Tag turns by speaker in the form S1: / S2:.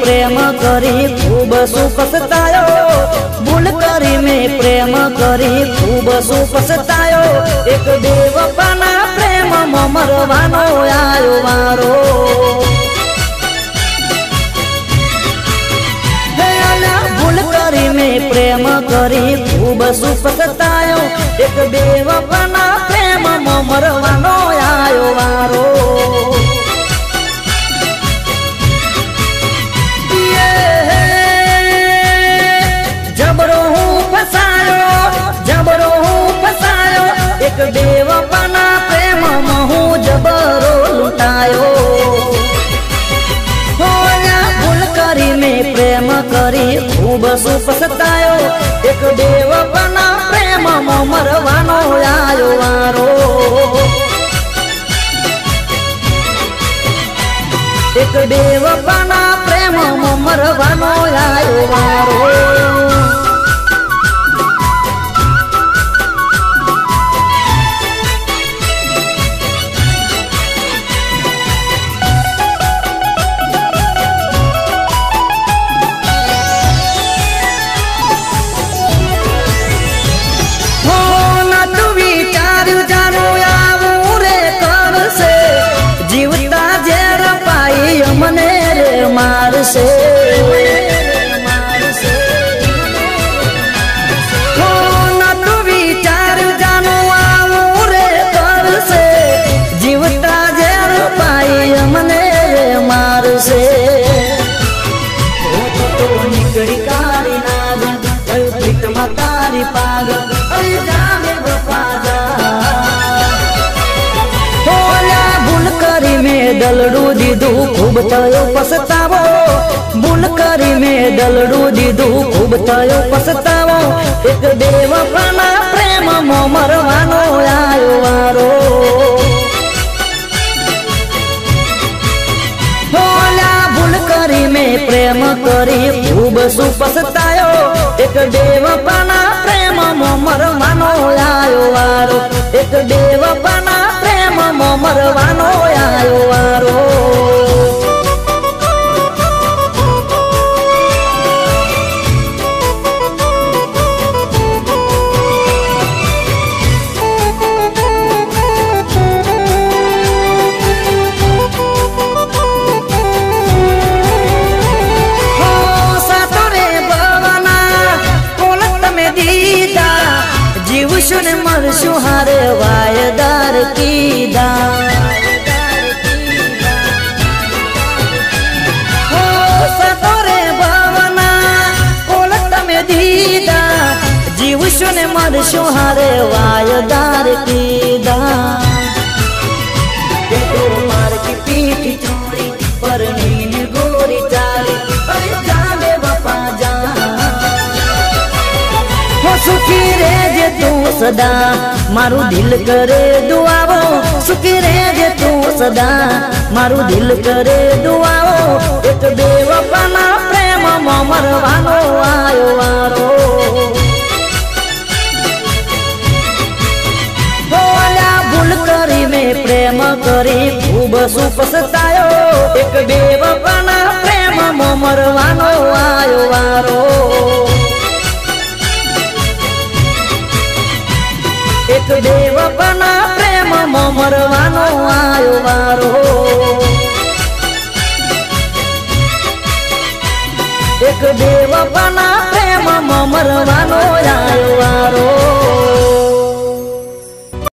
S1: प्रेम करी खूब सुख सतायो, भूल करी में प्रेम करी खूब सुख सतायो। एक बेवफाना प्रेम मरवानो आयो वारो। भूल करी में प्रेम करी खूब सुख सतायो, एक बेवफाना प्रेम मरवानो आयो वारो। एक बेवफाना प्रेम महू जबरो लुटायो। भूल करी में प्रेम करी खूब सुख सतायो, एक बेवफाना प्रेम मरवानो आयो वारो। एक बेवफाना प्रेम मरवानो आयो वारो। मार से हो न तू विचार जानो आऊ रे कर से, जीवता जर पाई हमने रे मार से। तो निकड़ी कारी नाग प्रीतमा तारी पाग अरे जाने बपा जा। में डलडू दीदू खूब तयो पछतावो, भूल करी में डलडू दीदू खूब तयो पछतावो। एक बेवफाना प्रेम मरवानो आयो वारो। भोला भूल करी में प्रेम करी खूब सुख पछतायो, एक बेवफाना प्रेम मरवानो आयो वारो। एक बेवफाना प्रेम मरवानो आयो वारो। सुन मर सुहारे वायदार की दा। हो सतोरे भवना कोलत में दीदा, जीव सुन मर सुहारे वायदार की दा। मार की पीठ चोरी पर नील गोरी चाली अरे जाने बपा जा। सुखी रे जे तू सदा मारू दिल करे दुआवो, सुखी रे जे तू सदा मारू दिल करे दुआवो। एक बेवफाना प्रेम मरवानो आयो वारो। भोला भूल करी में प्रेम करी खूब सुख सतायो, एक बेवफाना प्रेम मरवानो आयो वारो। एक बेवफाना प्रेम मरवानो आयो वारो। एक